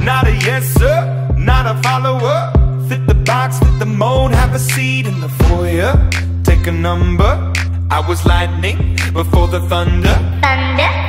not a yes sir, not a follower. Fit the box, fit the mold, have a seat in the foyer. Take a number, I was lightning before the thunder. Thunder.